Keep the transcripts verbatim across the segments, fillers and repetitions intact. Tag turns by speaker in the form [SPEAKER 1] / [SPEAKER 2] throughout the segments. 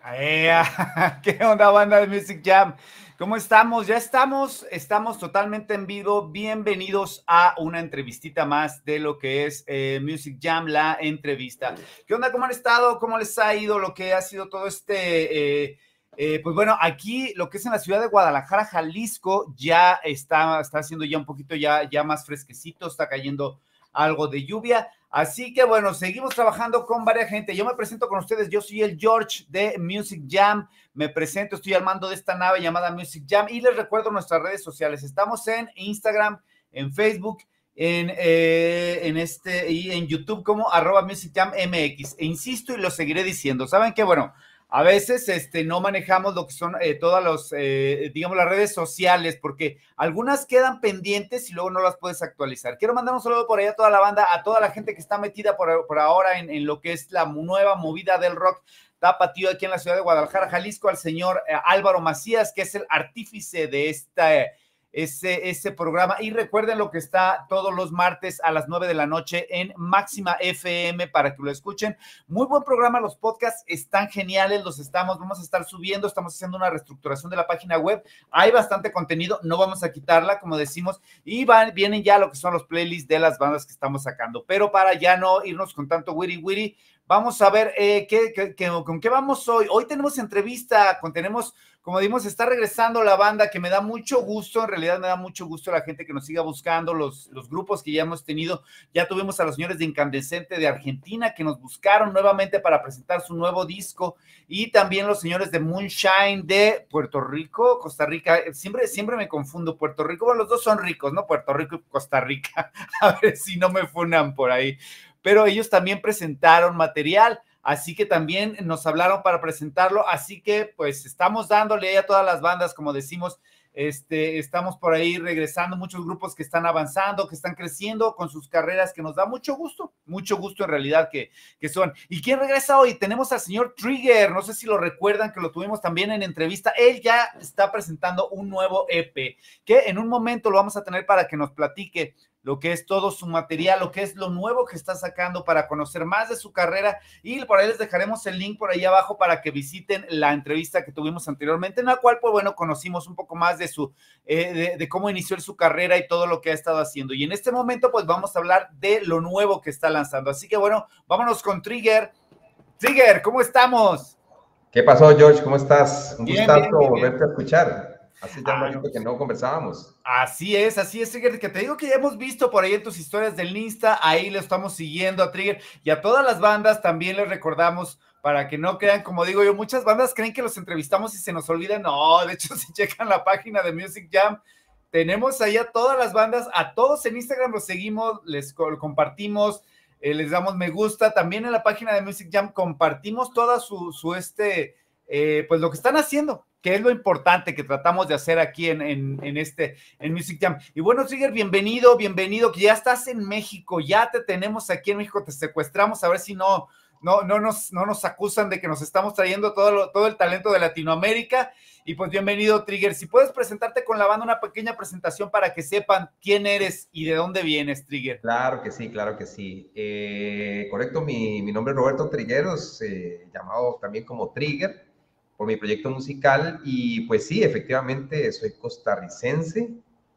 [SPEAKER 1] Ea, ¿qué onda, banda de Music Jam? ¿Cómo estamos? Ya estamos, estamos totalmente en vivo. Bienvenidos a una entrevistita más de lo que es eh, Music Jam, la entrevista. ¿Qué onda? ¿Cómo han estado? ¿Cómo les ha ido lo que ha sido todo este... Eh, eh, pues bueno, aquí lo que es en la ciudad de Guadalajara, Jalisco, ya está, está haciendo ya un poquito ya, ya más fresquecito, está cayendo algo de lluvia. Así que bueno, seguimos trabajando con varias gente. Yo me presento con ustedes, yo soy el George de Music Jam, me presento, estoy al mando de esta nave llamada Music Jam y les recuerdo nuestras redes sociales. Estamos en Instagram, en Facebook, en, eh, en este y en YouTube como arroba Music Jam M X. E insisto y lo seguiré diciendo. ¿Saben qué? Bueno, a veces este, no manejamos lo que son eh, todas los, eh, digamos, las redes sociales, porque algunas quedan pendientes y luego no las puedes actualizar. Quiero mandar un saludo por ahí a toda la banda, a toda la gente que está metida por, por ahora en, en lo que es la nueva movida del rock tapatío aquí en la ciudad de Guadalajara, Jalisco, al señor eh, Álvaro Macías, que es el artífice de esta... Eh, Ese, ese programa. Y recuerden lo que está todos los martes a las nueve de la noche en Máxima F M para que lo escuchen. Muy buen programa, los podcasts están geniales, los estamos, vamos a estar subiendo, estamos haciendo una reestructuración de la página web, hay bastante contenido, no vamos a quitarla, como decimos, y van, vienen ya lo que son los playlists de las bandas que estamos sacando. Pero para ya no irnos con tanto wiri wiri, vamos a ver eh, ¿qué, qué, qué, con qué vamos hoy. Hoy tenemos entrevista, con, tenemos, como dimos, está regresando la banda, que me da mucho gusto, en realidad me da mucho gusto la gente que nos siga buscando, los, los grupos que ya hemos tenido. Ya tuvimos a los señores de Incandescente de Argentina, que nos buscaron nuevamente para presentar su nuevo disco, y también los señores de Moonshine de Puerto Rico, Costa Rica. Siempre, siempre me confundo, Puerto Rico, bueno, los dos son ricos, ¿no? Puerto Rico y Costa Rica, a ver si no me funan por ahí. Pero ellos también presentaron material, así que también nos hablaron para presentarlo, así que pues estamos dándole a todas las bandas, como decimos, este, estamos por ahí regresando, muchos grupos que están avanzando, que están creciendo con sus carreras, que nos da mucho gusto, mucho gusto en realidad que, que son. ¿Y quién regresa hoy? Tenemos al señor Trigger, no sé si lo recuerdan, que lo tuvimos también en entrevista. Él ya está presentando un nuevo E P, que en un momento lo vamos a tener para que nos platique lo que es todo su material, lo que es lo nuevo que está sacando, para conocer más de su carrera, y por ahí les dejaremos el link por ahí abajo para que visiten la entrevista que tuvimos anteriormente, en la cual, pues bueno, conocimos un poco más de su, eh, de, de cómo inició su carrera y todo lo que ha estado haciendo, y en este momento, pues vamos a hablar de lo nuevo que está lanzando, así que bueno, vámonos con Trigger. Trigger, ¿cómo estamos?
[SPEAKER 2] ¿Qué pasó, George? ¿Cómo estás? Un
[SPEAKER 1] Bien,
[SPEAKER 2] gustazo
[SPEAKER 1] bien, bien, bien.
[SPEAKER 2] volverte a escuchar. Hace ya un
[SPEAKER 1] Ah,
[SPEAKER 2] ratito que no conversábamos.
[SPEAKER 1] así es, así es, Trigger, que te digo que ya hemos visto por ahí en tus historias del Insta, ahí le estamos siguiendo a Trigger, y a todas las bandas también les recordamos, para que no crean, como digo yo, muchas bandas creen que los entrevistamos y se nos olvidan. No, de hecho, si checan la página de Music Jam, tenemos ahí a todas las bandas, a todos en Instagram los seguimos, les compartimos, eh, les damos me gusta, también en la página de Music Jam compartimos toda su, su este, eh, pues lo que están haciendo, que es lo importante que tratamos de hacer aquí en, en, en este, en Music Jam. Y bueno, Trigger, bienvenido, bienvenido, que ya estás en México, ya te tenemos aquí en México, te secuestramos, a ver si no, no, no, nos, no nos acusan de que nos estamos trayendo todo, lo, todo el talento de Latinoamérica. Y pues bienvenido, Trigger. Si puedes presentarte con la banda, una pequeña presentación para que sepan quién eres y de dónde vienes, Trigger.
[SPEAKER 2] Claro que sí, claro que sí. Eh, correcto, mi, mi nombre es Roberto Trigueros, eh, llamado también como Trigger, por mi proyecto musical. Y pues sí, efectivamente, soy costarricense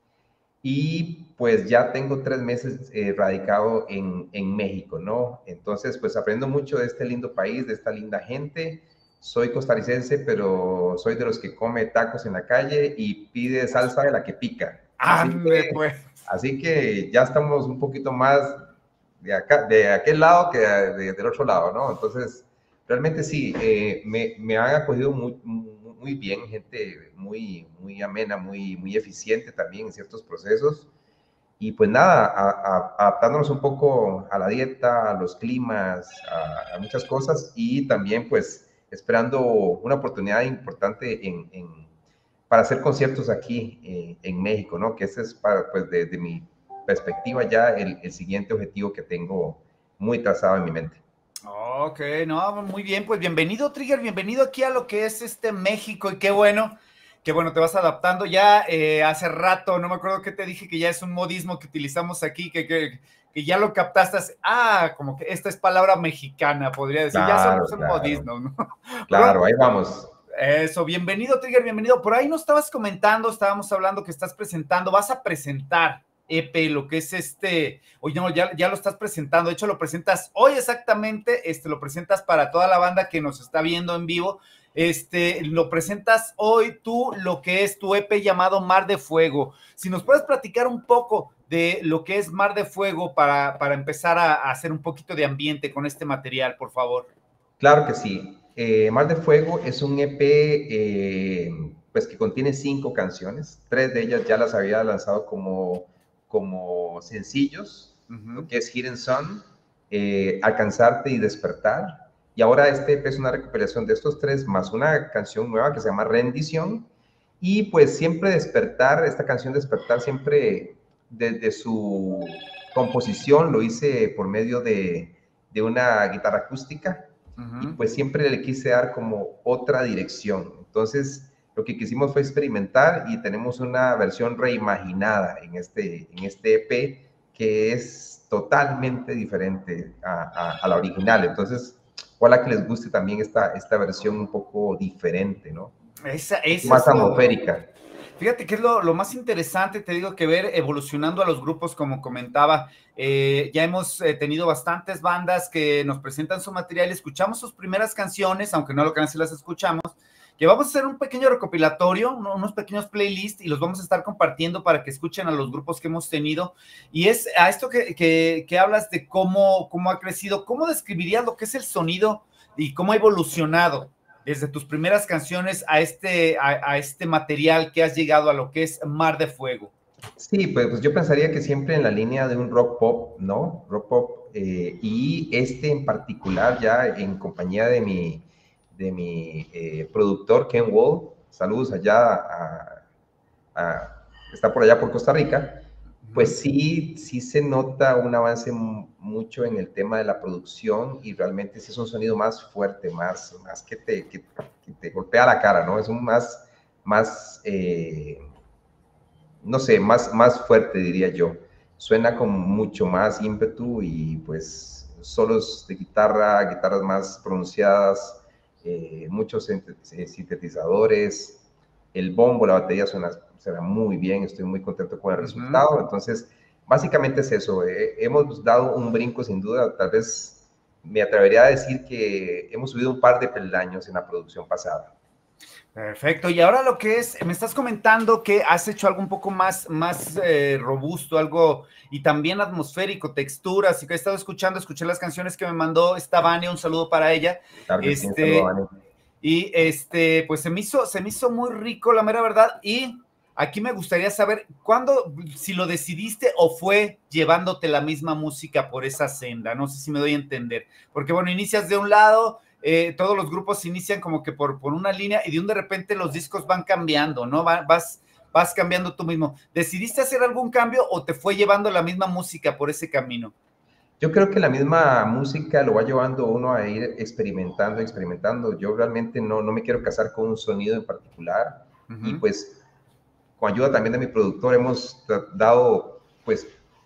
[SPEAKER 2] y pues ya tengo tres meses eh, radicado en, en México, ¿no? Entonces, pues aprendo mucho de este lindo país, de esta linda gente. Soy costarricense, pero soy de los que come tacos en la calle y pide salsa de la que pica. Así
[SPEAKER 1] Ande,
[SPEAKER 2] que,
[SPEAKER 1] pues.
[SPEAKER 2] así que ya estamos un poquito más de, acá, de aquel lado que de, del otro lado, ¿no? Entonces, realmente sí, eh, me, me han acogido muy, muy bien, gente muy, muy amena, muy, muy eficiente también en ciertos procesos. Y pues nada, a, a, adaptándonos un poco a la dieta, a los climas, a, a muchas cosas, y también pues esperando una oportunidad importante en, en, para hacer conciertos aquí eh, en México, ¿no? Que ese es para, pues desde mi perspectiva ya el, el siguiente objetivo que tengo muy trazado en mi mente.
[SPEAKER 1] Ok, no, muy bien, pues bienvenido, Trigger, bienvenido aquí a lo que es este México, y qué bueno, qué bueno, te vas adaptando ya. Eh, hace rato, no me acuerdo qué te dije, que ya es un modismo que utilizamos aquí, que, que, que ya lo captaste, ah, como que esta es palabra mexicana, podría decir,
[SPEAKER 2] Claro,
[SPEAKER 1] ya somos un
[SPEAKER 2] claro.
[SPEAKER 1] modismo, ¿no?
[SPEAKER 2] Claro, ahí vamos.
[SPEAKER 1] Eso, bienvenido, Trigger, bienvenido. Por ahí nos estabas comentando, estábamos hablando que estás presentando, vas a presentar E P, lo que es este, oye, no, ya, ya lo estás presentando, de hecho lo presentas hoy exactamente, este, lo presentas para toda la banda que nos está viendo en vivo, este, lo presentas hoy tú, lo que es tu E P llamado Mar de Fuego. Si nos puedes platicar un poco de lo que es Mar de Fuego para, para empezar a, a hacer un poquito de ambiente con este material, por favor.
[SPEAKER 2] Claro que sí. Eh, Mar de Fuego es un E P eh, pues que contiene cinco canciones. Tres de ellas ya las había lanzado como, como sencillos, uh-huh. Lo que es Hidden Sun, eh, Alcanzarte y Despertar. Y ahora este E P es una recopilación de estos tres, más una canción nueva que se llama Rendición. Y pues siempre Despertar, esta canción Despertar, siempre desde su composición lo hice por medio de, de una guitarra acústica. Uh-huh. Y pues siempre le quise dar como otra dirección. Entonces, lo que quisimos fue experimentar y tenemos una versión reimaginada en este, en este E P que es totalmente diferente a, a, a la original. Entonces, ojalá que les guste también esta, esta versión un poco diferente, ¿no?
[SPEAKER 1] Esa, esa
[SPEAKER 2] más
[SPEAKER 1] es
[SPEAKER 2] atmosférica.
[SPEAKER 1] Lo... Fíjate que es lo, lo más interesante, te digo, que ver evolucionando a los grupos, como comentaba. Eh, ya hemos eh, tenido bastantes bandas que nos presentan su material, escuchamos sus primeras canciones, aunque no lo crean si las escuchamos, que vamos a hacer un pequeño recopilatorio, unos pequeños playlists, y los vamos a estar compartiendo para que escuchen a los grupos que hemos tenido. Y es a esto que, que, que hablas de cómo, cómo ha crecido, ¿cómo describirías lo que es el sonido y cómo ha evolucionado desde tus primeras canciones a este, a, a este material que has llegado a lo que es Mar de Fuego?
[SPEAKER 2] Sí, pues, pues yo pensaría que siempre en la línea de un rock pop, ¿no? Rock pop, eh, y este en particular ya en compañía de mi, de mi eh, productor Ken Wall, saludos allá, a, a, está por allá por Costa Rica, pues sí, sí se nota un avance mucho en el tema de la producción y realmente sí es un sonido más fuerte, más, más que, te, que, que te golpea la cara, ¿no? Es un más, más eh, no sé, más, más fuerte diría yo. Suena con mucho más ímpetu y pues solos de guitarra, guitarras más pronunciadas, eh, muchos sintetizadores, el bombo, la batería suena, suena muy bien, estoy muy contento con el uh-huh. resultado. Entonces, básicamente es eso, eh, hemos dado un brinco sin duda, tal vez me atrevería a decir que hemos subido un par de peldaños en la producción pasada.
[SPEAKER 1] Perfecto, y ahora lo que es, me estás comentando que has hecho algo un poco más, más eh, robusto, algo, y también atmosférico, texturas, y que he estado escuchando, escuché las canciones que me mandó esta Vania, un saludo para ella.
[SPEAKER 2] Claro que
[SPEAKER 1] este,
[SPEAKER 2] sí, saludo,
[SPEAKER 1] y este, pues se me hizo, se me hizo muy rico, la mera verdad, y aquí me gustaría saber, ¿cuándo, si lo decidiste o fue llevándote la misma música por esa senda? No sé si me doy a entender, porque bueno, inicias de un lado, Eh, todos los grupos inician como que por, por una línea y de un de repente los discos van cambiando, ¿no? Va, vas, vas cambiando tú mismo. ¿Decidiste hacer algún cambio o te fue llevando la misma música por ese camino?
[SPEAKER 2] Yo creo que la misma música lo va llevando uno a ir experimentando, experimentando. Yo realmente no, no me quiero casar con un sonido en particular. Uh-huh. Y pues con ayuda también de mi productor hemos dado pues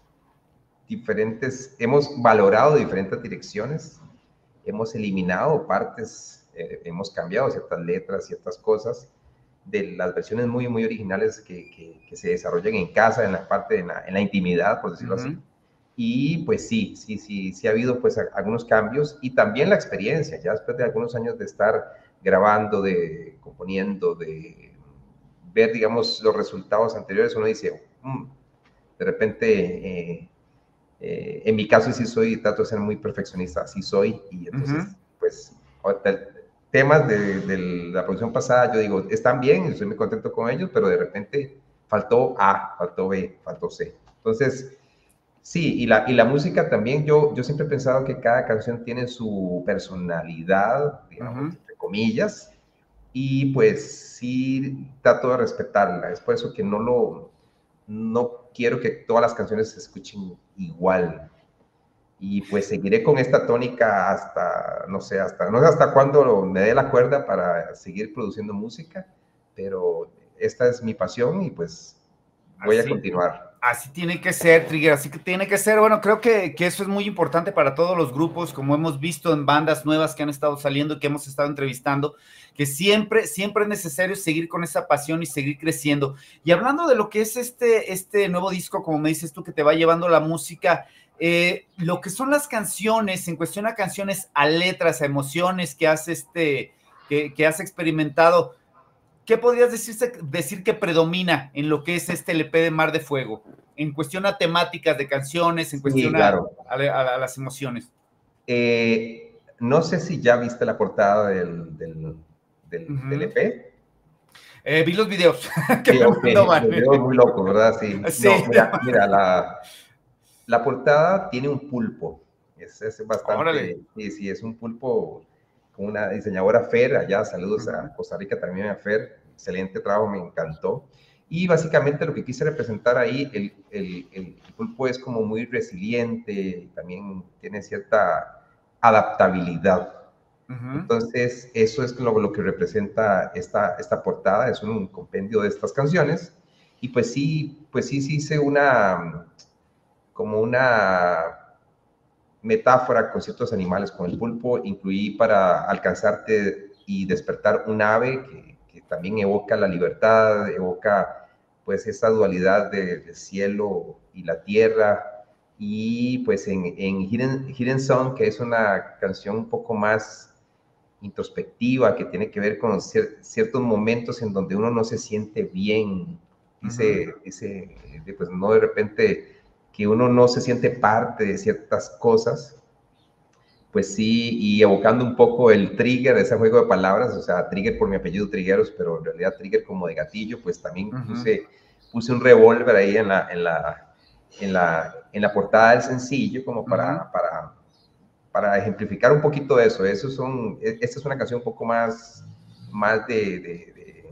[SPEAKER 2] diferentes, hemos valorado diferentes direcciones. Hemos eliminado partes, eh, hemos cambiado ciertas letras, ciertas cosas de las versiones muy, muy originales que, que, que se desarrollan en casa, en la parte, en la, en la intimidad, por decirlo uh-huh. así. Y pues sí, sí, sí, sí ha habido pues a, algunos cambios y también la experiencia, ya después de algunos años de estar grabando, de componiendo, de ver, digamos, los resultados anteriores, uno dice, mm, de repente... Eh, Eh, en mi caso sí soy, trato de ser muy perfeccionista, así soy, y entonces, uh-huh. pues, temas de, de la producción pasada, yo digo, están bien, estoy muy contento con ellos, pero de repente faltó A, faltó B, faltó C. Entonces, sí, y la, y la música también, yo, yo siempre he pensado que cada canción tiene su personalidad, digamos, uh-huh. entre comillas, y pues sí trato de respetarla, es por eso que no lo... no quiero que todas las canciones se escuchen igual. Y pues seguiré con esta tónica hasta, no sé, hasta, no sé hasta cuándo me dé la cuerda para seguir produciendo música, pero esta es mi pasión y pues voy
[SPEAKER 1] así,
[SPEAKER 2] a continuar.
[SPEAKER 1] Así tiene que ser, Trigger, así que tiene que ser. Bueno, creo que, que eso es muy importante para todos los grupos, como hemos visto en bandas nuevas que han estado saliendo y que hemos estado entrevistando, que siempre, siempre es necesario seguir con esa pasión y seguir creciendo. Y hablando de lo que es este, este nuevo disco, como me dices tú, que te va llevando la música, eh, lo que son las canciones, en cuestión a canciones, a letras, a emociones que has, este, que, que has experimentado, ¿qué podrías decirse, decir que predomina en lo que es este L P de Mar de Fuego? En cuestión a temáticas de canciones, en
[SPEAKER 2] Sí,
[SPEAKER 1] cuestión a,
[SPEAKER 2] claro.
[SPEAKER 1] a, a, a las emociones.
[SPEAKER 2] Eh, no sé si ya viste la portada del, del, del, uh-huh. del E P.
[SPEAKER 1] Eh, vi los videos que
[SPEAKER 2] sí,
[SPEAKER 1] me
[SPEAKER 2] okay.
[SPEAKER 1] mandó,
[SPEAKER 2] Los videos muy locos, ¿verdad? Sí.
[SPEAKER 1] sí.
[SPEAKER 2] No, mira, mira la, la portada tiene un pulpo. Es, es bastante... Órale. Sí, sí, es un pulpo con una diseñadora Fer, allá, saludos uh-huh. a Costa Rica también a Fer, excelente trabajo, me encantó. Y básicamente lo que quise representar ahí, el, el, el, el pulpo es como muy resiliente, y también tiene cierta adaptabilidad. Uh-huh. Entonces, eso es lo, lo que representa esta, esta portada, es un, un compendio de estas canciones. Y pues sí, pues sí, sí hice una, como una metáfora con ciertos animales, con el pulpo, incluí para alcanzarte y despertar un ave que, que también evoca la libertad, evoca pues esa dualidad del de cielo y la tierra, y pues en, en Hidden, Hidden Song, que es una canción un poco más introspectiva, que tiene que ver con cier ciertos momentos en donde uno no se siente bien, dice, uh-huh. dice pues no de repente que uno no se siente parte de ciertas cosas, pues sí, y evocando un poco el trigger, ese juego de palabras, o sea, trigger por mi apellido Trigueros, pero en realidad trigger como de gatillo, pues también uh-huh. puse, puse un revólver ahí en la, en, la, en, la, en la portada del sencillo, como para, uh-huh. para, para ejemplificar un poquito eso. Eso son, esta es una canción un poco más, más de, de, de,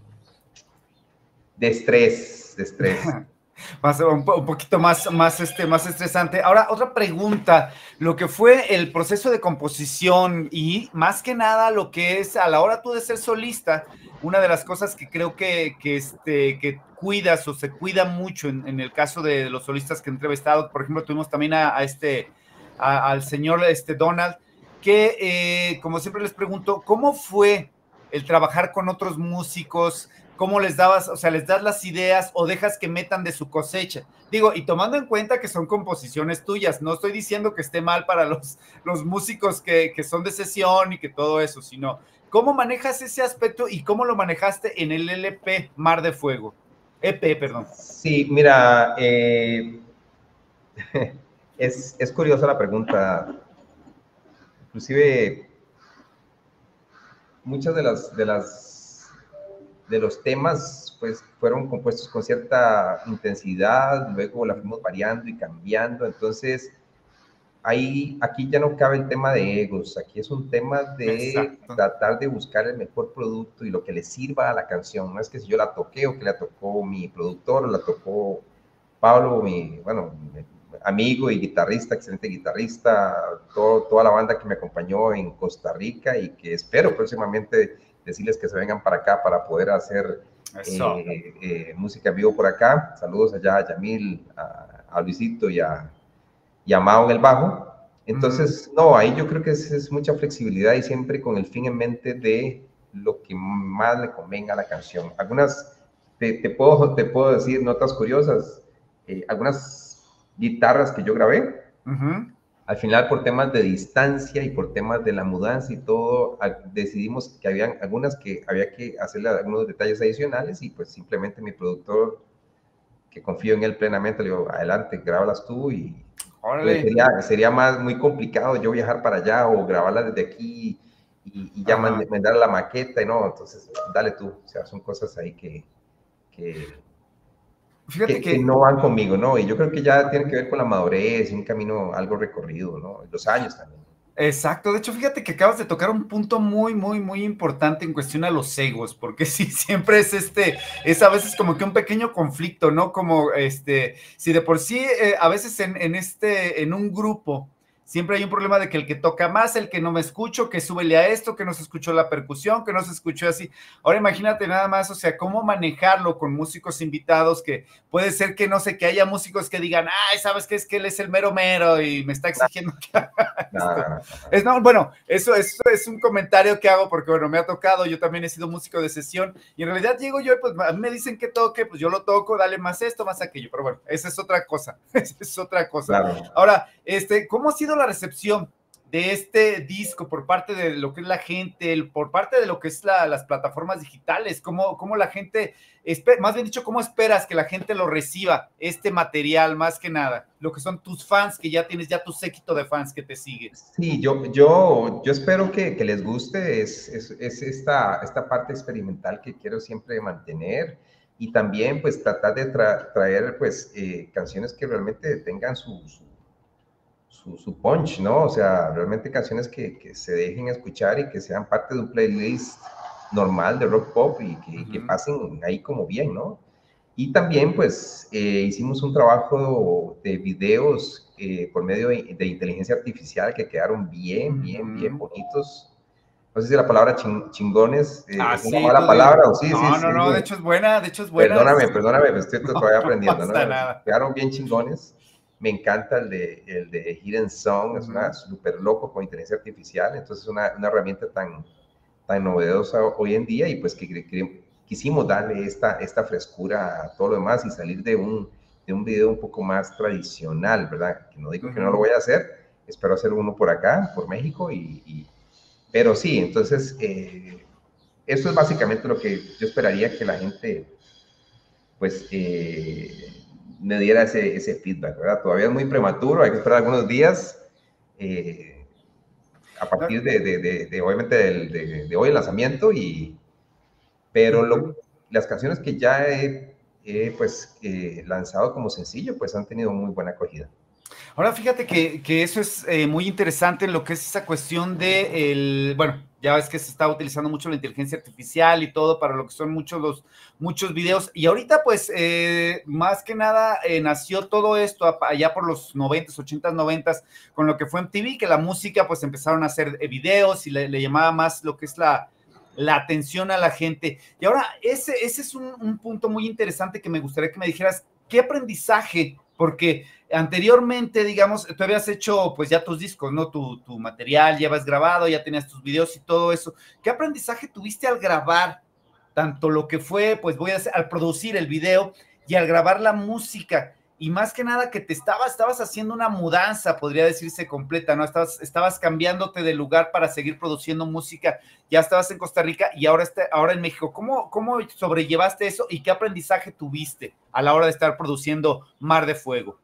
[SPEAKER 2] de estrés, de estrés.
[SPEAKER 1] Más, un, un poquito más, más, este, más estresante. Ahora, otra pregunta, lo que fue el proceso de composición y más que nada lo que es a la hora tú de ser solista, una de las cosas que creo que, que, este, que cuidas o se cuida mucho en, en el caso de los solistas que he entrevistado, por ejemplo, tuvimos también a, a este, a, al señor este Donald, que eh, como siempre les pregunto, ¿cómo fue el trabajar con otros músicos? ¿Cómo les dabas, o sea, les das las ideas o dejas que metan de su cosecha? Digo, y tomando en cuenta que son composiciones tuyas, no estoy diciendo que esté mal para los, los músicos que, que son de sesión y que todo eso, sino ¿cómo manejas ese aspecto y cómo lo manejaste en el L P Mar de Fuego? E P, perdón.
[SPEAKER 2] Sí, mira, eh, es, es curiosa la pregunta. Inclusive, muchas de las... De las de los temas, pues, fueron compuestos con cierta intensidad, luego la fuimos variando y cambiando, entonces, ahí, aquí ya no cabe el tema de egos, aquí es un tema de Exacto. tratar de buscar el mejor producto y lo que le sirva a la canción, no es que si yo la toqué o que la tocó mi productor, o la tocó Pablo, mi, bueno, mi amigo y guitarrista, excelente guitarrista, todo, toda la banda que me acompañó en Costa Rica y que espero próximamente decirles que se vengan para acá para poder hacer eh, eh, música en vivo por acá. Saludos allá a Yamil, a, a Luisito y a, y a Mao en el bajo. Entonces, mm. no, ahí yo creo que es, es mucha flexibilidad y siempre con el fin en mente de lo que más le convenga a la canción. Algunas, te, te, puedo, te puedo decir notas curiosas, eh, algunas guitarras que yo grabé, uh-huh. al final por temas de distancia y por temas de la mudanza y todo, decidimos que habían algunas que había que hacerle algunos detalles adicionales y pues simplemente mi productor, que confío en él plenamente, le digo, adelante, grábalas tú y pues, sería, sería más muy complicado yo viajar para allá o grabarlas desde aquí y, y ya mand mandar la maqueta y no, entonces dale tú, o sea, son cosas ahí que... que Fíjate que, que, que no van conmigo, ¿no? Y yo creo que ya tiene que ver con la madurez, un camino algo recorrido, ¿no? Los años también.
[SPEAKER 1] Exacto, de hecho, fíjate que acabas de tocar un punto muy, muy, muy importante en cuestión a los egos, porque sí, siempre es este, es a veces como que un pequeño conflicto, ¿no? Como este, si de por sí, eh, a veces en, en este, en un grupo, siempre hay un problema de que el que toca más, el que no me escucho, que súbele a esto, que no se escuchó la percusión, que no se escuchó así. Ahora imagínate nada más, o sea, cómo manejarlo con músicos invitados, que puede ser que, no sé, que haya músicos que digan, ay, ¿sabes qué? Es que él es el mero mero y me está exigiendo que haga
[SPEAKER 2] No,
[SPEAKER 1] esto.
[SPEAKER 2] no, no, no.
[SPEAKER 1] Es, no, bueno, eso, eso es un comentario que hago porque, bueno, me ha tocado, yo también he sido músico de sesión y en realidad llego yo y pues a mí me dicen que toque, pues yo lo toco, dale más esto, más aquello, pero bueno, esa es otra cosa, esa es otra cosa.
[SPEAKER 2] Claro.
[SPEAKER 1] Ahora, este, ¿cómo ha sido la recepción de este disco por parte de lo que es la gente, el, por parte de lo que es la, las plataformas digitales? ¿Cómo, cómo la gente, esper, más bien dicho, cómo esperas que la gente lo reciba, este material, más que nada? Lo que son tus fans, que ya tienes ya tu séquito de fans que te siguen.
[SPEAKER 2] Sí, yo, yo, yo espero que, que les guste, es, es, es esta, esta parte experimental que quiero siempre mantener y también pues tratar de tra traer pues eh, canciones que realmente tengan su, su, su, su punch, ¿no? O sea, realmente canciones que, que se dejen escuchar y que sean parte de un playlist normal de rock pop y que, uh-huh. que pasen ahí como bien, ¿no? Y también, pues, eh, hicimos un trabajo de videos eh, por medio de, de inteligencia artificial que quedaron bien, bien, bien bonitos. No sé si la palabra ching, chingones eh,
[SPEAKER 1] ah,
[SPEAKER 2] es
[SPEAKER 1] sí,
[SPEAKER 2] una mala palabra o sí,
[SPEAKER 1] no,
[SPEAKER 2] sí,
[SPEAKER 1] no,
[SPEAKER 2] sí.
[SPEAKER 1] No, no, de hecho es buena, de hecho es buena.
[SPEAKER 2] Perdóname, perdóname, me estoy todavía
[SPEAKER 1] no,
[SPEAKER 2] aprendiendo,
[SPEAKER 1] no
[SPEAKER 2] ¿no?
[SPEAKER 1] Pasa nada.
[SPEAKER 2] Quedaron bien chingones. Me encanta el de, el de Hidden Song, uh-huh. Es una súper loco con inteligencia artificial, entonces una, una herramienta tan, tan novedosa hoy en día y pues que, que, que quisimos darle esta, esta frescura a todo lo demás y salir de un, de un video un poco más tradicional, ¿verdad? Que no digo uh-huh. que no lo voy a hacer, espero hacer uno por acá, por México, y, y pero sí, entonces eh, eso es básicamente lo que yo esperaría que la gente pues eh, me diera ese, ese feedback, ¿verdad? Todavía es muy prematuro, hay que esperar algunos días eh, a partir de, de, de, de obviamente, de, de, de hoy el lanzamiento, y, pero lo, las canciones que ya he, he pues, eh, lanzado como sencillo, pues han tenido muy buena acogida.
[SPEAKER 1] Ahora fíjate que, que eso es eh, muy interesante en lo que es esa cuestión de, el, bueno, ya ves que se está utilizando mucho la inteligencia artificial y todo para lo que son muchos los muchos videos, y ahorita pues eh, más que nada eh, nació todo esto allá por los noventas, ochentas, noventas, con lo que fue M T V, que la música pues empezaron a hacer videos y le, le llamaba más lo que es la, la atención a la gente. Y ahora ese, ese es un, un punto muy interesante que me gustaría que me dijeras, ¿qué aprendizaje? Porque anteriormente, digamos, tú habías hecho pues ya tus discos, ¿no? Tu, tu material, ya habías grabado, ya tenías tus videos y todo eso. ¿Qué aprendizaje tuviste al grabar? Tanto lo que fue, pues voy a hacer, al producir el video y al grabar la música. Y más que nada que te estabas, estabas haciendo una mudanza, podría decirse completa, ¿no? Estabas, estabas cambiándote de lugar para seguir produciendo música. Ya estabas en Costa Rica y ahora, está, ahora en México. ¿Cómo, ¿Cómo sobrellevaste eso y qué aprendizaje tuviste a la hora de estar produciendo Mar de Fuego?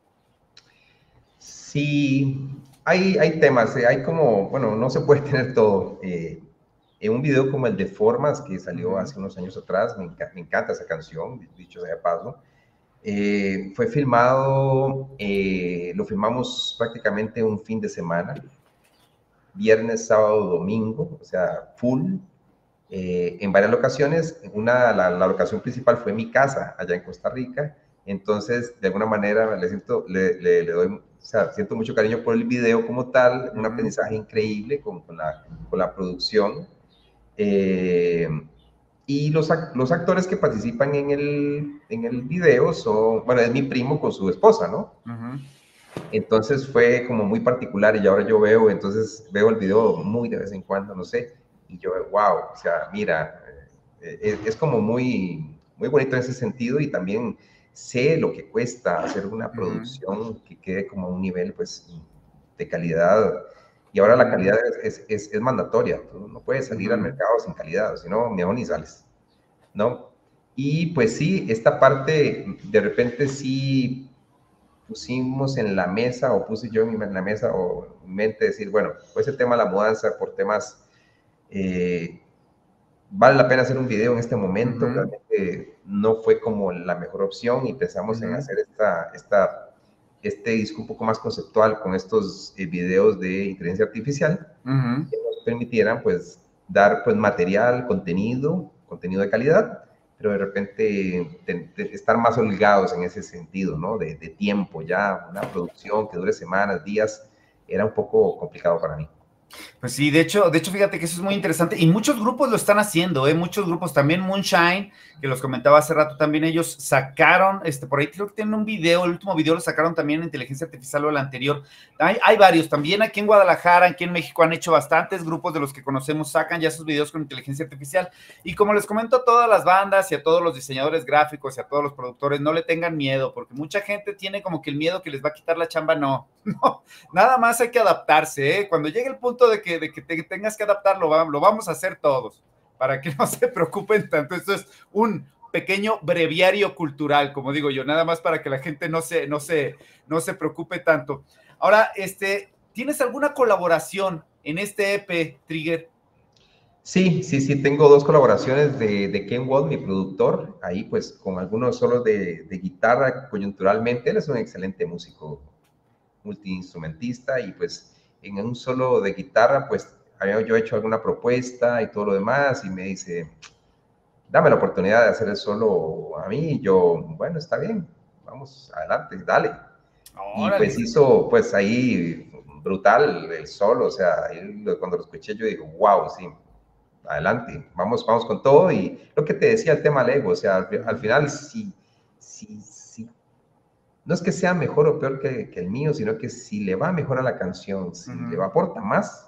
[SPEAKER 2] Sí, hay, hay temas, eh, hay como, bueno, no se puede tener todo. Eh, en un video como el de Formas, que salió uh-huh. hace unos años atrás, me, enc me encanta esa canción, dicho sea de paso. Eh, fue filmado, eh, lo filmamos prácticamente un fin de semana, viernes, sábado, domingo, o sea, full, eh, en varias locaciones. Una, la, la locación principal fue mi casa, allá en Costa Rica. Entonces, de alguna manera, le, siento, le, le, le doy, o sea, siento mucho cariño por el video como tal, un aprendizaje increíble con, con, la, con la producción. Eh, y los, los actores que participan en el, en el video son, bueno, es mi primo con su esposa, ¿no? Uh-huh. Entonces fue como muy particular y ahora yo veo, entonces veo el video muy de vez en cuando, no sé, y yo, wow, o sea, mira, eh, es, es como muy, muy bonito en ese sentido, y también sé lo que cuesta hacer una uh-huh. producción que quede como a un nivel, pues, de calidad. Y ahora la calidad es, es, es, es mandatoria, tú no puedes salir uh-huh. al mercado sin calidad, si no, mejor ni sales, ¿no? Y pues sí, esta parte de repente sí pusimos en la mesa, o puse yo en la mesa o en mente decir, bueno, pues ese tema de la mudanza, por temas, eh, vale la pena hacer un video en este momento, uh-huh. realmente no fue como la mejor opción y pensamos uh-huh. en hacer esta, esta este disco un poco más conceptual con estos eh, videos de inteligencia artificial uh-huh. que nos permitieran pues dar pues material, contenido, contenido de calidad, pero de repente de, de estar más holgados en ese sentido, ¿no? De, de tiempo ya, una producción que dure semanas, días, era un poco complicado para mí.
[SPEAKER 1] Pues sí, de hecho, de hecho, fíjate que eso es muy interesante y muchos grupos lo están haciendo, ¿eh? Muchos grupos, también Moonshine, que los comentaba hace rato también, ellos sacaron, este, por ahí creo que tienen un video, el último video lo sacaron también en inteligencia artificial o el anterior. Hay, hay varios, también aquí en Guadalajara, aquí en México han hecho bastantes grupos de los que conocemos, sacan ya sus videos con inteligencia artificial y como les comento a todas las bandas y a todos los diseñadores gráficos y a todos los productores, no le tengan miedo, porque mucha gente tiene como que el miedo que les va a quitar la chamba, no, no, nada más hay que adaptarse, ¿eh? Cuando llegue el punto de que, de que te tengas que adaptar, lo, lo vamos a hacer todos, para que no se preocupen tanto. Esto es un pequeño breviario cultural, como digo yo, nada más para que la gente no se, no se, no se preocupe tanto. Ahora, este, ¿tienes alguna colaboración en este E P, Trigger?
[SPEAKER 2] Sí, sí, sí, tengo dos colaboraciones de, de Ken Watt, mi productor, ahí pues con algunos solos de, de guitarra coyunturalmente. Él es un excelente músico, multiinstrumentista, y pues en un solo de guitarra pues había yo hecho alguna propuesta y todo lo demás, y me dice, dame la oportunidad de hacer el solo a mí, y yo, bueno, está bien, vamos adelante, dale. Órale. Y pues hizo pues ahí brutal el solo, o sea, ahí, cuando lo escuché yo digo, wow, sí, adelante, vamos, vamos con todo. Y lo que te decía, el tema Lego, o sea, al, al final, si, si, si, no es que sea mejor o peor que, que el mío, sino que si le va mejor a la canción, si uh-huh. le va aporta más,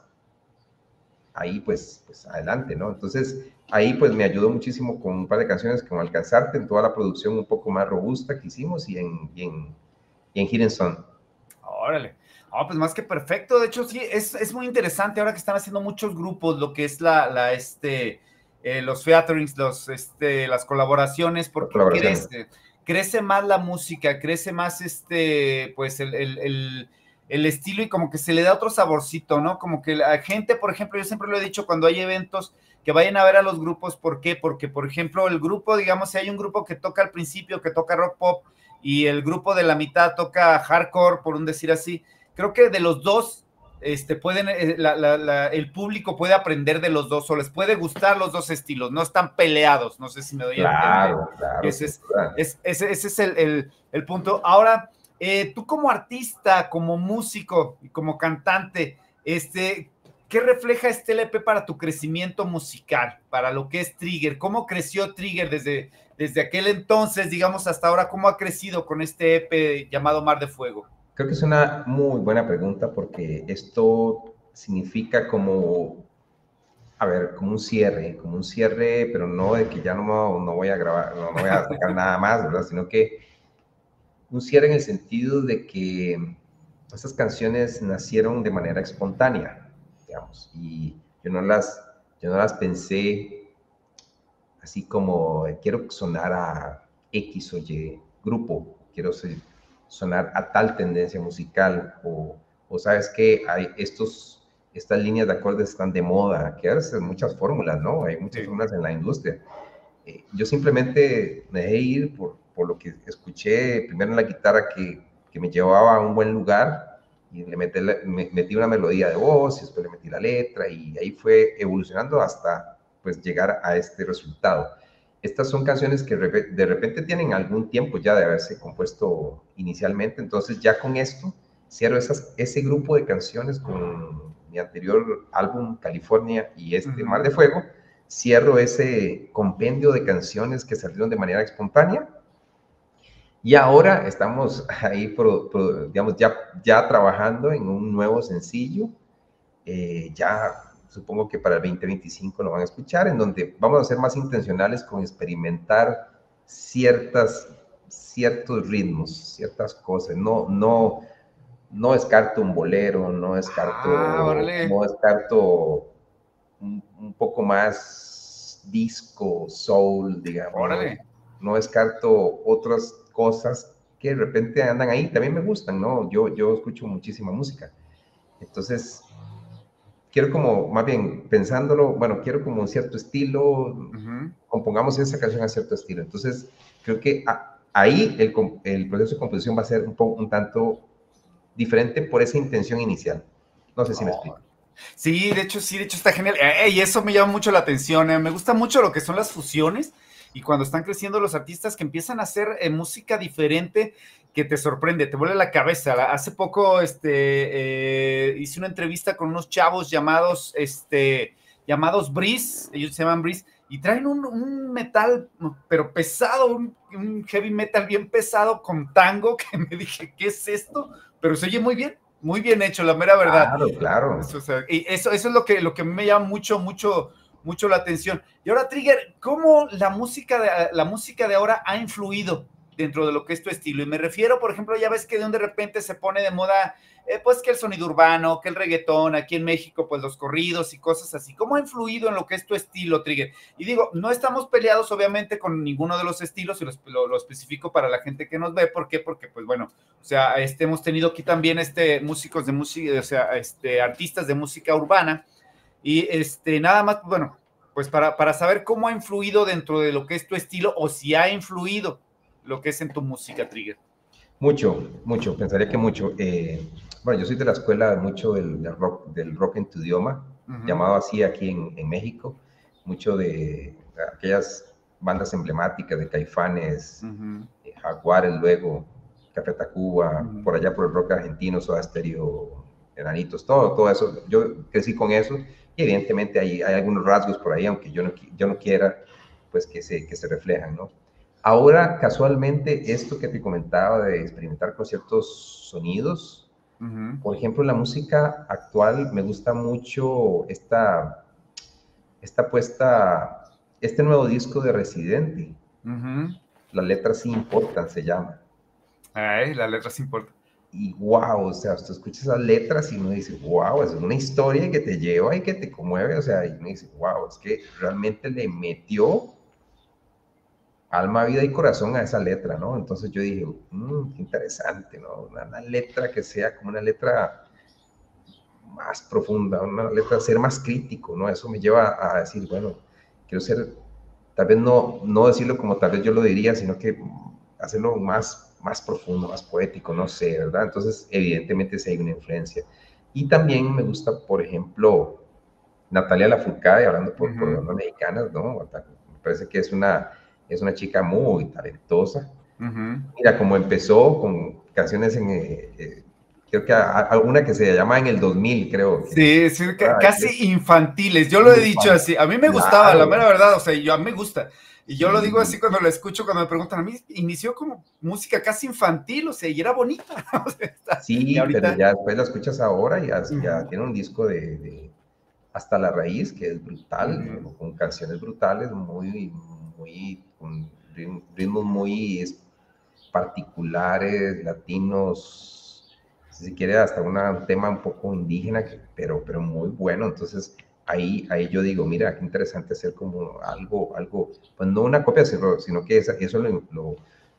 [SPEAKER 2] ahí pues, pues adelante, ¿no? Entonces, ahí pues me ayudó muchísimo con un par de canciones como Alcanzarte, en toda la producción un poco más robusta que hicimos, y en, y en, y en Hidden Sun.
[SPEAKER 1] Órale. Oh, pues más que perfecto. De hecho, sí, es, es muy interesante ahora que están haciendo muchos grupos, lo que es la, la este, eh, los featurings, los, este, las colaboraciones, porque colaboraciones. crece, crece más la música, crece más este, pues el, el, el, el estilo, y como que se le da otro saborcito, ¿no? Como que la gente, por ejemplo, yo siempre lo he dicho, cuando hay eventos, que vayan a ver a los grupos. ¿Por qué? Porque, por ejemplo, el grupo, digamos, si hay un grupo que toca al principio, que toca rock pop, y el grupo de la mitad toca hardcore, por un decir así, creo que de los dos, este, pueden, la, la, la, el público puede aprender de los dos, o les puede gustar los dos estilos, no están peleados, no sé si me doy
[SPEAKER 2] claro,
[SPEAKER 1] a entender.
[SPEAKER 2] Claro,
[SPEAKER 1] ese, es, es, ese, ese es el, el, el punto. Ahora, eh, tú como artista, como músico y como cantante, este, ¿qué refleja este L P para tu crecimiento musical, para lo que es Trigger? ¿Cómo creció Trigger desde, desde aquel entonces, digamos, hasta ahora? ¿Cómo ha crecido con este E P llamado Mar de Fuego?
[SPEAKER 2] Creo que es una muy buena pregunta, porque esto significa como, a ver, como un cierre, como un cierre, pero no de que ya no, no voy a grabar, no, no voy a sacar nada más, ¿verdad? Sino que un cierre en el sentido de que estas canciones nacieron de manera espontánea, digamos, y yo no las, yo no las pensé así como quiero sonar a X o Y grupo, quiero ser, sonar a tal tendencia musical, o, o sabes que hay estos, estas líneas de acordes están de moda, que hay muchas fórmulas, ¿no? Hay muchas sí. fórmulas en la industria. Eh, yo simplemente me dejé ir por, por lo que escuché primero en la guitarra, que, que me llevaba a un buen lugar, y le metí, me, metí una melodía de voz, y después le metí la letra, y ahí fue evolucionando hasta pues llegar a este resultado. Estas son canciones que de repente tienen algún tiempo ya de haberse compuesto inicialmente, entonces ya con esto cierro esas, ese grupo de canciones con mi anterior álbum California y este uh-huh. Mar de Fuego, cierro ese compendio de canciones que salieron de manera espontánea, y ahora estamos ahí, pro, pro, digamos, ya, ya trabajando en un nuevo sencillo, eh, ya supongo que para el veinte veinticinco lo van a escuchar, en donde vamos a ser más intencionales con experimentar ciertas, ciertos ritmos, ciertas cosas. No, no, no descarto un bolero, no descarto, ah, no descarto un, un poco más disco, soul, digamos. Órale. No, no descarto otras cosas que de repente andan ahí, también me gustan, ¿no? Yo, yo escucho muchísima música. Entonces, quiero como, más bien, pensándolo, bueno, quiero como un cierto estilo, uh-huh. compongamos esa canción a cierto estilo. Entonces, creo que a, ahí el, el proceso de composición va a ser un, poco, un tanto diferente por esa intención inicial. No sé si oh. me explico.
[SPEAKER 1] Sí, de hecho, sí, de hecho está genial. Eh, y eso me llama mucho la atención. Eh. Me gusta mucho lo que son las fusiones. y cuando están creciendo los artistas que empiezan a hacer eh, música diferente que te sorprende, te vuelve la cabeza. Hace poco este, eh, hice una entrevista con unos chavos llamados, este, llamados Breeze, ellos se llaman Breeze, y traen un, un metal, pero pesado, un, un heavy metal bien pesado con tango, que me dije, ¿qué es esto? Pero se oye muy bien, muy bien hecho, la mera verdad.
[SPEAKER 2] Claro, claro.
[SPEAKER 1] Eso, o sea, y eso, eso es lo que, lo que me llama mucho, mucho, mucho la atención. Y ahora, Trigger, ¿cómo la música de, la música de ahora ha influido dentro de lo que es tu estilo? Y me refiero, por ejemplo, ya ves que de un de repente se pone de moda, eh, pues que el sonido urbano, que el reggaetón, aquí en México, pues los corridos y cosas así. ¿Cómo ha influido en lo que es tu estilo, Trigger? Y digo, no estamos peleados, obviamente, con ninguno de los estilos, y lo, lo, lo especifico para la gente que nos ve. ¿Por qué? Porque, pues bueno, o sea, este, hemos tenido aquí también este, músicos de música, o sea, este, artistas de música urbana, y este, nada más, bueno, pues para, para saber cómo ha influido dentro de lo que es tu estilo, o si ha influido lo que es en tu música, Trigger.
[SPEAKER 2] Mucho, mucho, pensaría que mucho. Eh, bueno, yo soy de la escuela mucho del, del, rock, del rock en tu idioma, uh-huh. llamado así aquí en, en México. Mucho de aquellas bandas emblemáticas de Caifanes, uh-huh. eh, Jaguares, luego Café Tacuba, uh-huh. por allá por el rock argentino, Soda Stereo, Enanitos, todo, todo eso. Yo crecí con eso y evidentemente hay, hay algunos rasgos por ahí, aunque yo no, yo no quiera, pues que se, que se reflejan, ¿no? Ahora, casualmente, esto que te comentaba de experimentar con ciertos sonidos, uh-huh. por ejemplo, la música actual me gusta mucho esta, esta puesta, este nuevo disco de Residente. Uh-huh. Las letras sí importan, se llama.
[SPEAKER 1] Ay, las letras importan.
[SPEAKER 2] Y wow, o sea, usted escucha esas letras y uno dice, wow, es una historia que te lleva y que te conmueve, o sea, y uno dice, wow, es que realmente le metió alma, vida y corazón a esa letra, ¿no? Entonces yo dije, mmm, qué interesante, ¿no? Una, una letra que sea como una letra más profunda, una letra ser más crítico, ¿no? Eso me lleva a decir, bueno, quiero ser, tal vez no, no decirlo como tal vez yo lo diría, sino que hacerlo más, más profundo, más poético, no sé, ¿verdad? Entonces, evidentemente sí hay una influencia. Y también me gusta, por ejemplo, Natalia Lafourcade, hablando por, uh-huh. por bandas mexicanas, ¿no? Me parece que es una... es una chica muy talentosa. Uh-huh. Mira, como empezó con canciones en, eh, eh, creo que alguna que se llama en el dos mil, creo.
[SPEAKER 1] Que, sí, sí, ah, casi es, infantiles, yo lo he dicho así, a mí me gustaba, claro. La mera verdad, o sea, yo, a mí me gusta, y yo sí. Lo digo así cuando lo escucho, cuando me preguntan, a mí inició como música casi infantil, o sea, y era bonita. O sea, está,
[SPEAKER 2] sí, ahorita... pero ya después la escuchas ahora y ya, uh-huh. ya tiene un disco de, de Hasta la Raíz, que es brutal, uh-huh. ¿no? Con canciones brutales, muy... muy con ritmos muy particulares, latinos, si se quiere hasta una, un tema un poco indígena, pero, pero muy bueno. Entonces ahí, ahí yo digo, mira, qué interesante hacer como algo, algo pues no una copia, sino, sino que esa, eso lo, lo,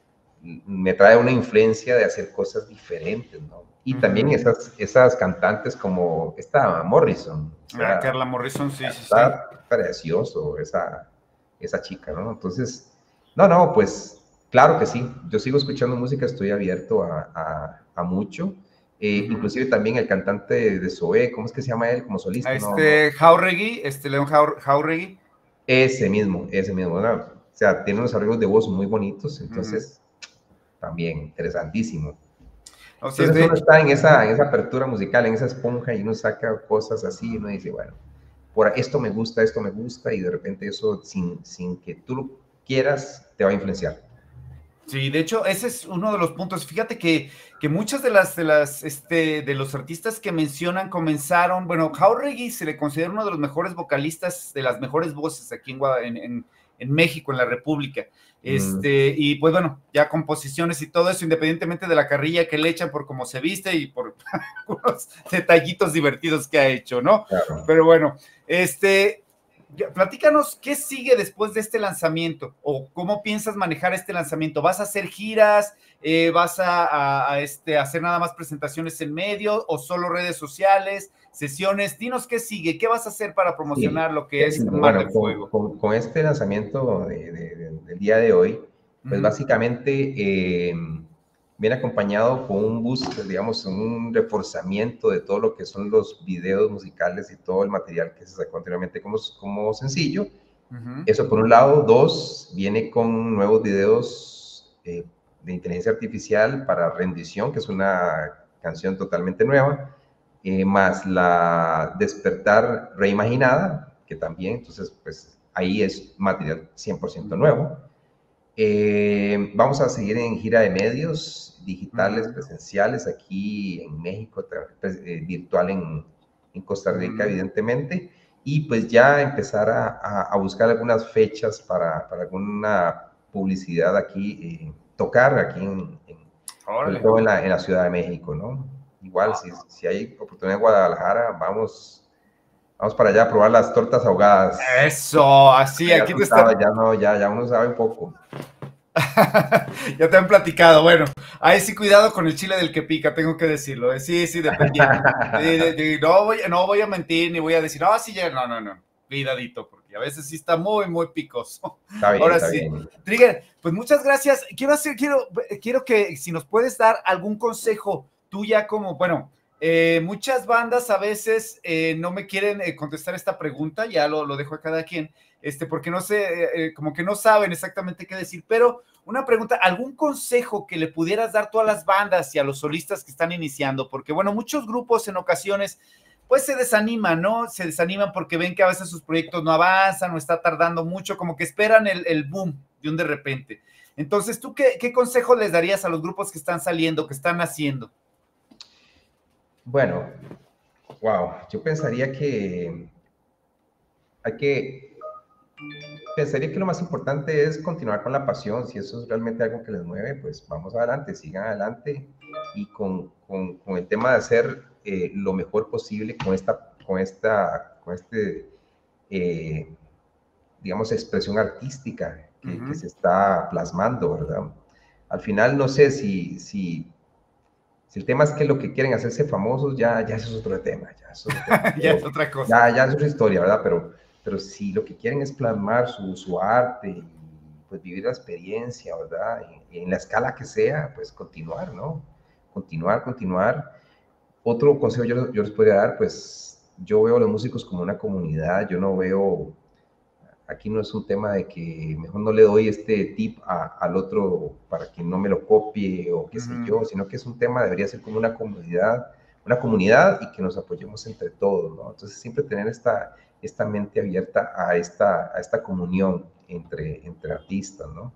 [SPEAKER 2] me trae una influencia de hacer cosas diferentes, ¿no? Y uh-huh. también esas, esas cantantes como esta Morrison.
[SPEAKER 1] O sea, ah, Carla Morrison, sí, sí,
[SPEAKER 2] está sí. precioso esa... esa chica, ¿no? Entonces, no, no, pues, claro que sí, yo sigo escuchando música, estoy abierto a, a, a mucho, eh, uh-huh. inclusive también el cantante de Zoé, ¿cómo es que se llama él como solista?
[SPEAKER 1] Este,
[SPEAKER 2] no, no.
[SPEAKER 1] Jauregui, este, León Jauregui.
[SPEAKER 2] Ese mismo, ese mismo, ¿no? O sea, tiene unos arreglos de voz muy bonitos, entonces, uh-huh. también, interesantísimo. O sea, entonces, uno hecho... está en esa, en esa apertura musical, en esa esponja, y uno saca cosas así, y uno dice, bueno, por esto me gusta, esto me gusta, y de repente eso, sin, sin que tú lo quieras, te va a influenciar.
[SPEAKER 1] Sí, de hecho, ese es uno de los puntos. Fíjate que, que muchas de las, de las, este, de los artistas que mencionan comenzaron, bueno, Jauregui se le considera uno de los mejores vocalistas, de las mejores voces aquí en, en, en, en México, en la República. Este, mm. Y pues bueno, ya composiciones y todo eso, independientemente de la carrilla que le echan por cómo se viste y por unos detallitos divertidos que ha hecho, ¿no? Claro. Pero bueno, este, platícanos, ¿qué sigue después de este lanzamiento? ¿O cómo piensas manejar este lanzamiento? ¿Vas a hacer giras? Eh, ¿Vas a, a, a este, hacer nada más presentaciones en medio? ¿O solo redes sociales? ¿Sesiones? Dinos qué sigue, ¿qué vas a hacer para promocionar sí, lo que es
[SPEAKER 2] sí,
[SPEAKER 1] Mar
[SPEAKER 2] bueno,
[SPEAKER 1] del Fuego?
[SPEAKER 2] Con, con, con este lanzamiento de, de, de, del día de hoy, pues uh-huh. básicamente eh, viene acompañado con un boost, digamos, un reforzamiento de todo lo que son los videos musicales y todo el material que se saca anteriormente como, como sencillo,
[SPEAKER 1] Uh-huh.
[SPEAKER 2] Eso por un lado. Dos, viene con nuevos videos eh, de inteligencia artificial para Rendición, que es una canción totalmente nueva, eh, más la Despertar Reimaginada, que también, entonces, pues ahí es material cien por ciento nuevo. Eh, vamos a seguir en gira de medios digitales, uh-huh. presenciales, aquí en México, eh, virtual en, en Costa Rica, uh-huh. evidentemente, y pues ya empezar a, a, a buscar algunas fechas para, para alguna publicidad aquí, eh, tocar aquí en, en, sobre todo en la, en la Ciudad de México, ¿no? Igual, wow. si, si hay oportunidad en Guadalajara, vamos... Vamos para allá a probar las tortas ahogadas.
[SPEAKER 1] Eso, así,
[SPEAKER 2] ya
[SPEAKER 1] aquí te está.
[SPEAKER 2] Ya no, ya, ya uno sabe un poco.
[SPEAKER 1] Ya te han platicado. Bueno, ahí sí, cuidado con el chile del que pica, tengo que decirlo. ¿eh? Sí, sí, dependiendo. de, de, de, no, voy, no voy a mentir ni voy a decir, no, sí, ya, no, no, no. Cuidadito, porque a veces sí está muy, muy picoso.
[SPEAKER 2] Está bien,
[SPEAKER 1] Ahora
[SPEAKER 2] está
[SPEAKER 1] sí.
[SPEAKER 2] bien.
[SPEAKER 1] Trigger, pues muchas gracias. Quiero hacer, quiero, quiero que si nos puedes dar algún consejo, tú ya como, bueno, eh, muchas bandas a veces eh, no me quieren eh, contestar esta pregunta, ya lo, lo dejo a cada quien, este, porque no sé, eh, como que no saben exactamente qué decir, pero una pregunta, ¿algún consejo que le pudieras dar tú a las bandas y a los solistas que están iniciando? Porque, bueno, muchos grupos en ocasiones, pues se desaniman, ¿no? Se desaniman porque ven que a veces sus proyectos no avanzan o está tardando mucho, como que esperan el, el boom de un de repente. Entonces, ¿tú qué, qué consejo les darías a los grupos que están saliendo, que están haciendo?
[SPEAKER 2] Bueno, wow, yo pensaría que hay que, pensaría que lo más importante es continuar con la pasión. Si eso es realmente algo que les mueve, pues vamos adelante, sigan adelante y con, con, con el tema de hacer eh, lo mejor posible con esta, con esta, con este, eh, digamos, expresión artística que, uh-huh. que se está plasmando, ¿verdad? Al final, no sé si, si Si el tema es que lo que quieren hacerse famosos, ya, ya eso es otro tema. Ya, es, otro tema.
[SPEAKER 1] ya es otra cosa.
[SPEAKER 2] Ya, ya es otra historia, ¿verdad? Pero, pero si lo que quieren es plasmar su, su arte y pues vivir la experiencia, ¿verdad? En, en la escala que sea, pues continuar, ¿no? Continuar, continuar. Otro consejo yo, yo les podría dar, pues yo veo a los músicos como una comunidad, yo no veo... Aquí no es un tema de que mejor no le doy este tip a, al otro para que no me lo copie o qué sé uh-huh. yo, sino que es un tema, debería ser como una comunidad, una comunidad y que nos apoyemos entre todos, ¿no? Entonces siempre tener esta, esta mente abierta a esta, a esta comunión entre, entre artistas, ¿no?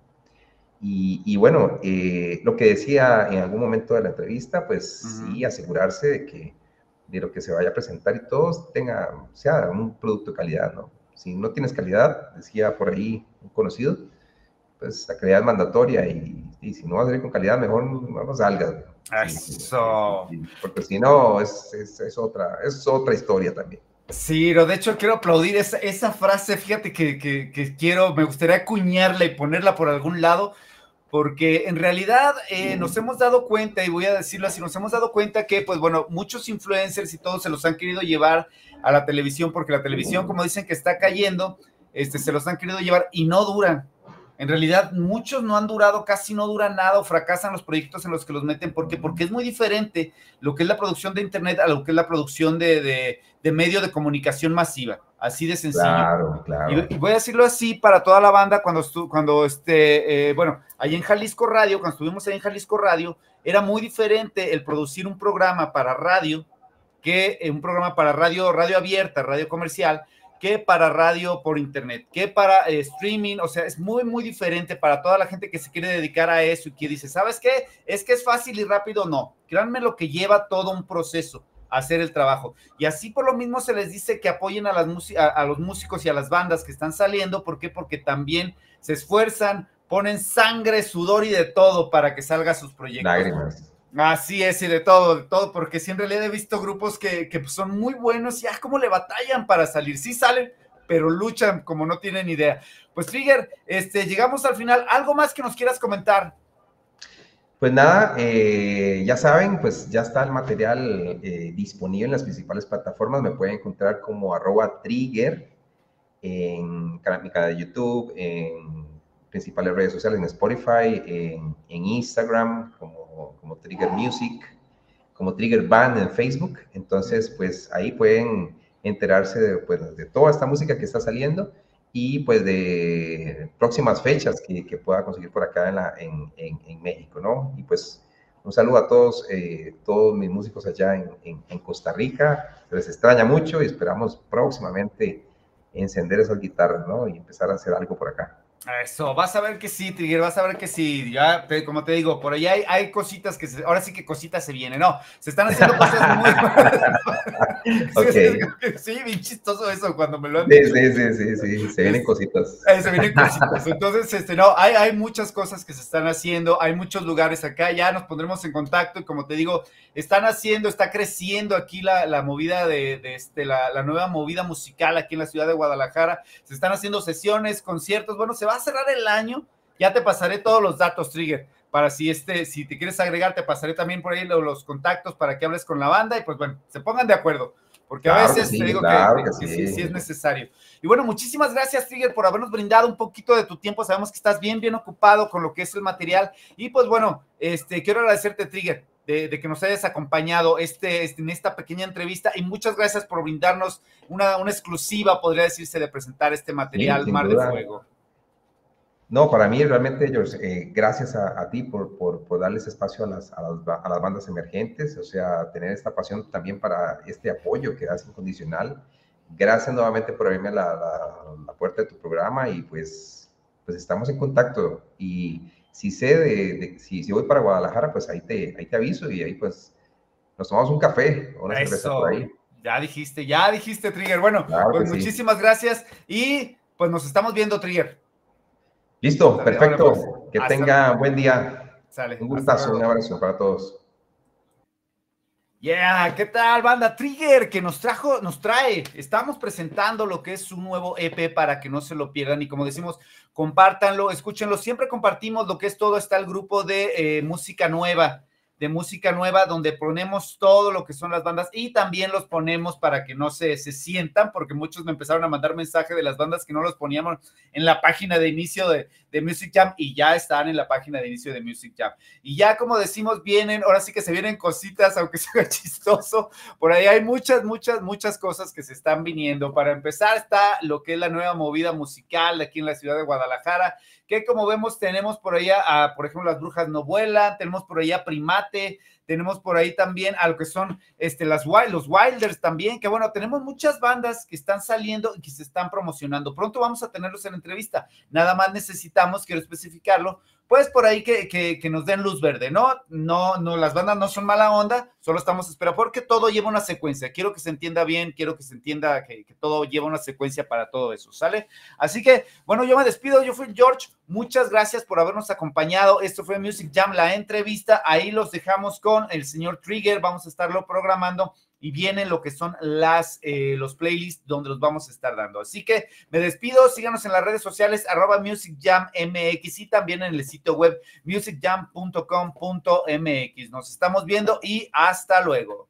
[SPEAKER 2] Y, y bueno, eh, lo que decía en algún momento de la entrevista, pues uh-huh. sí, asegurarse de que de lo que se vaya a presentar y todo tenga, sea un producto de calidad, ¿no? Si no tienes calidad, decía por ahí un conocido, pues la calidad es mandatoria y, y si no vas a salir con calidad, mejor no, no salgas.
[SPEAKER 1] Eso.
[SPEAKER 2] Sí, sí, sí, porque si no, es, es, es, otra, es otra historia también.
[SPEAKER 1] Sí, pero de hecho quiero aplaudir esa, esa frase, fíjate que, que, que quiero, me gustaría acuñarla y ponerla por algún lado, porque en realidad eh, nos hemos dado cuenta, y voy a decirlo así, nos hemos dado cuenta que, pues bueno, muchos influencers y todos se los han querido llevar a la televisión, porque la televisión, como dicen que está cayendo, este, se los han querido llevar y no duran. En realidad, muchos no han durado, casi no duran nada o fracasan los proyectos en los que los meten. ¿Por qué? Porque es muy diferente lo que es la producción de internet a lo que es la producción de, de, de medio de comunicación masiva. Así de sencillo.
[SPEAKER 2] Claro, claro.
[SPEAKER 1] Y, y voy a decirlo así para toda la banda, cuando, estu, cuando este, eh, bueno, ahí en Jalisco Radio, cuando estuvimos ahí en Jalisco Radio, era muy diferente el producir un programa para radio, que eh, un programa para radio, radio abierta, radio comercial, que para radio por internet, que para eh, streaming, o sea, es muy, muy diferente para toda la gente que se quiere dedicar a eso y que dice, ¿sabes qué? Es que es fácil y rápido, no. Créanme lo que lleva todo un proceso a hacer el trabajo. Y así por lo mismo se les dice que apoyen a, las a, a los músicos y a las bandas que están saliendo. ¿Por qué? Porque también se esfuerzan, ponen sangre, sudor y de todo para que salgan sus proyectos.
[SPEAKER 2] Lágrimas.
[SPEAKER 1] Así es, y de todo, de todo, porque sí en realidad he visto grupos que, que son muy buenos y ah, cómo le batallan para salir. Sí salen, pero luchan como no tienen idea. Pues Trigger, este, llegamos al final. ¿Algo más que nos quieras comentar?
[SPEAKER 2] Pues nada, eh, ya saben, pues ya está el material eh, disponible en las principales plataformas. Me pueden encontrar como arroba Trigger en mi canal de YouTube, en principales redes sociales, en Spotify, en, en Instagram, como, como Trigger Music, como Trigger Band en Facebook. Entonces, pues ahí pueden enterarse de, pues, de toda esta música que está saliendo y pues de próximas fechas que, que pueda conseguir por acá en, la, en, en, en México, ¿no? Y pues un saludo a todos, eh, todos mis músicos allá en, en, en Costa Rica, se les extraña mucho y esperamos próximamente encender esas guitarras, ¿no? Y empezar a hacer algo por acá.
[SPEAKER 1] Eso, vas a ver que sí, Trigger, vas a ver que sí. Ya, te, como te digo, por ahí hay, hay cositas que se, ahora sí que cositas se vienen, no, se están haciendo cosas muy.
[SPEAKER 2] Okay.
[SPEAKER 1] Sí, bien chistoso eso cuando me lo han
[SPEAKER 2] sí,
[SPEAKER 1] dicho.
[SPEAKER 2] Sí, sí, sí, sí, se vienen
[SPEAKER 1] es,
[SPEAKER 2] cositas.
[SPEAKER 1] Eh, se vienen cositas. Entonces, este, no, hay, hay muchas cosas que se están haciendo, hay muchos lugares acá, ya nos pondremos en contacto y como te digo, están haciendo, está creciendo aquí la, la movida de, de este, la, la nueva movida musical aquí en la ciudad de Guadalajara, se están haciendo sesiones, conciertos, bueno, se va a cerrar el año, ya te pasaré todos los datos, Trigger, para si este, si te quieres agregar, te pasaré también por ahí los, los contactos para que hables con la banda y pues bueno, se pongan de acuerdo. Porque a
[SPEAKER 2] Claro que
[SPEAKER 1] veces
[SPEAKER 2] sí,
[SPEAKER 1] te digo
[SPEAKER 2] claro
[SPEAKER 1] que,
[SPEAKER 2] que,
[SPEAKER 1] que,
[SPEAKER 2] sí.
[SPEAKER 1] que sí, sí es necesario. Y bueno, muchísimas gracias, Trigger, por habernos brindado un poquito de tu tiempo. Sabemos que estás bien, bien ocupado con lo que es el material. Y pues bueno, este, quiero agradecerte, Trigger, de, de que nos hayas acompañado este, este, en esta pequeña entrevista. Y muchas gracias por brindarnos una, una exclusiva, podría decirse, de presentar este material,
[SPEAKER 2] sí,
[SPEAKER 1] Mar
[SPEAKER 2] duda.
[SPEAKER 1] de Fuego.
[SPEAKER 2] No, para mí realmente, George, eh, gracias a, a ti por, por, por darles espacio a las, a, las, a las bandas emergentes, o sea, tener esta pasión también para este apoyo que das incondicional. Gracias nuevamente por abrirme la, la, la puerta de tu programa y pues, pues estamos en contacto. Y si sé de, de si, si voy para Guadalajara, pues ahí te, ahí te aviso y ahí pues nos tomamos un café o una
[SPEAKER 1] Eso,
[SPEAKER 2] cerveza por ahí.
[SPEAKER 1] Ya dijiste, ya dijiste, Trigger. Bueno,
[SPEAKER 2] Claro
[SPEAKER 1] pues
[SPEAKER 2] que
[SPEAKER 1] muchísimas
[SPEAKER 2] sí.
[SPEAKER 1] gracias y pues nos estamos viendo, Trigger.
[SPEAKER 2] Listo,
[SPEAKER 1] Sale,
[SPEAKER 2] perfecto.
[SPEAKER 1] pues,
[SPEAKER 2] Que
[SPEAKER 1] hasta,
[SPEAKER 2] tenga buen día.
[SPEAKER 1] sale,
[SPEAKER 2] Un
[SPEAKER 1] hasta
[SPEAKER 2] gustazo, un
[SPEAKER 1] luego.
[SPEAKER 2] abrazo para todos.
[SPEAKER 1] Yeah, ¿qué tal, banda? Trigger, que nos trajo, nos trae. Estamos presentando lo que es su nuevo E P para que no se lo pierdan y como decimos, compártanlo, escúchenlo. Siempre compartimos lo que es todo. Está el grupo de eh, música nueva, de música nueva, donde ponemos todo lo que son las bandas y también los ponemos para que no se, se sientan, porque muchos me empezaron a mandar mensaje de las bandas que no los poníamos en la página de inicio de, de Music Jam y ya están en la página de inicio de Music Jam. Y ya como decimos, vienen, ahora sí que se vienen cositas, aunque sea chistoso, por ahí hay muchas, muchas, muchas cosas que se están viniendo. Para empezar está lo que es la nueva movida musical aquí en la ciudad de Guadalajara, que como vemos tenemos por allá, a, por ejemplo, Las Brujas No Vuelan, tenemos por allá Primate, tenemos por ahí también a lo que son este, las, los Wilders también, que bueno, tenemos muchas bandas que están saliendo y que se están promocionando. Pronto vamos a tenerlos en entrevista, nada más necesitamos, quiero especificarlo, pues por ahí que, que, que nos den luz verde, ¿no? No, no, las bandas no son mala onda, solo estamos esperando, porque todo lleva una secuencia, quiero que se entienda bien, quiero que se entienda que, que todo lleva una secuencia para todo eso, ¿sale? Así que, bueno, yo me despido, yo fui George, muchas gracias por habernos acompañado, esto fue Music Jam, la entrevista, ahí los dejamos con el señor Trigger, vamos a estarlo programando, y vienen lo que son las, eh, los playlists donde los vamos a estar dando. Así que me despido, síganos en las redes sociales, arroba Music Jam M X y también en el sitio web music jam punto com punto m x. Nos estamos viendo y hasta luego.